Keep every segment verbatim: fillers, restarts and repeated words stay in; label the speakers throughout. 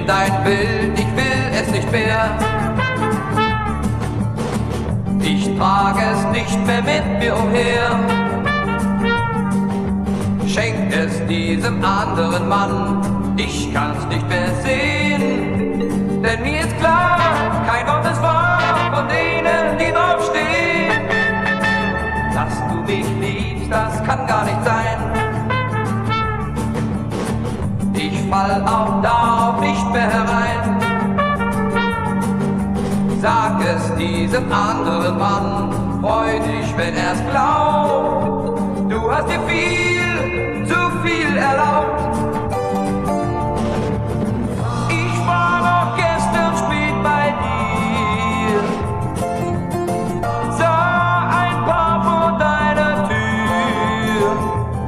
Speaker 1: nimm dein Bild, ich will es nicht mehr. Ich trage es nicht mehr mit mir umher. Schenk es diesem anderen Mann, ich kann's nicht mehr sehen. Denn mir ist klar, kein Wort ist wahr von denen, die draufstehen. Dass du mich liebst, das kann gar nicht sein. Ich fall auch darauf nicht mehr herein. Sag es diesem anderen Mann, freu dich, wenn er's glaubt. Du hast dir viel, zu viel erlaubt. Ich war noch gestern spät bei dir, sah ein Paar vor deiner Tür.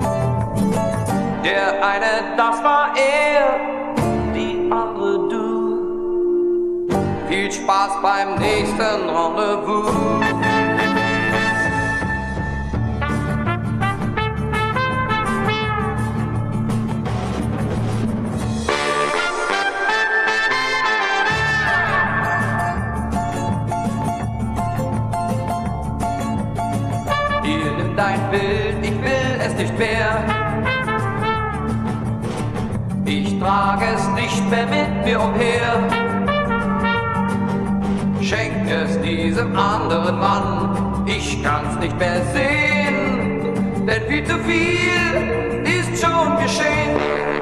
Speaker 1: Der eine, das war er, die andere du. Viel Spaß beim nächsten Rendezvous. Hier, nimm dein Bild, ich will es nicht mehr. Ich trage es nicht mehr mit mir umher. Schenk es diesem anderen Mann, ich kann's nicht mehr sehen, denn viel zu viel ist schon geschehen.